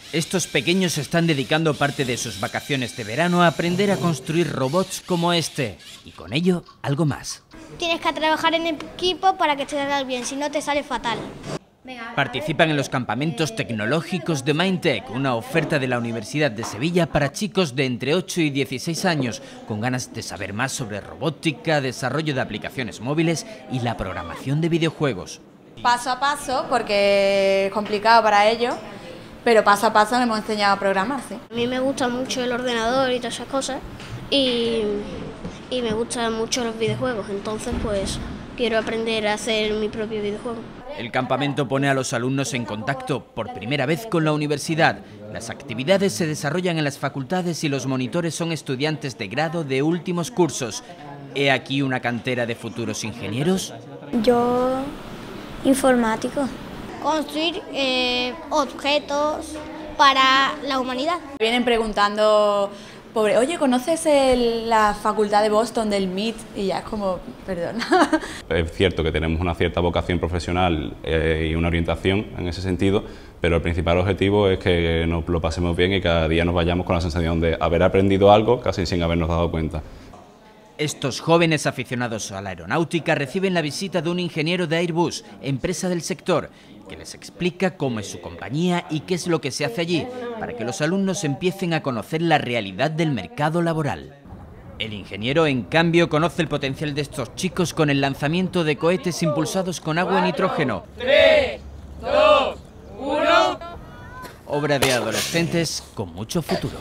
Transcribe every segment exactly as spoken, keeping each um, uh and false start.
Estos pequeños están dedicando parte de sus vacaciones de verano a aprender a construir robots como este, y con ello algo más. Tienes que trabajar en equipo para que te salga bien, si no te sale fatal. Participan en los campamentos tecnológicos de Mindtech, una oferta de la Universidad de Sevilla para chicos de entre ocho y dieciséis años, con ganas de saber más sobre robótica, desarrollo de aplicaciones móviles y la programación de videojuegos. Paso a paso, porque es complicado para ellos, pero paso a paso nos hemos enseñado a programar, ¿sí? A mí me gusta mucho el ordenador y todas esas cosas, y, y me gustan mucho los videojuegos, entonces pues quiero aprender a hacer mi propio videojuego. El campamento pone a los alumnos en contacto por primera vez con la universidad. Las actividades se desarrollan en las facultades y los monitores son estudiantes de grado de últimos cursos. ¿He aquí una cantera de futuros ingenieros? Yo, informático. Construir eh, objetos para la humanidad. Vienen preguntando, pobre, oye, ¿conoces el, la facultad de Boston del M I T? Y ya es como, perdón. Es cierto que tenemos una cierta vocación profesional eh, y una orientación en ese sentido, pero el principal objetivo es que nos lo pasemos bien y cada día nos vayamos con la sensación de haber aprendido algo casi sin habernos dado cuenta. Estos jóvenes aficionados a la aeronáutica reciben la visita de un ingeniero de Airbus, empresa del sector, que les explica cómo es su compañía y qué es lo que se hace allí, para que los alumnos empiecen a conocer la realidad del mercado laboral. El ingeniero, en cambio, conoce el potencial de estos chicos con el lanzamiento de cohetes impulsados con agua y nitrógeno. tres, dos, uno... Obra de adolescentes con mucho futuro.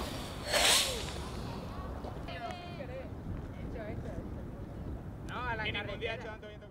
No, a la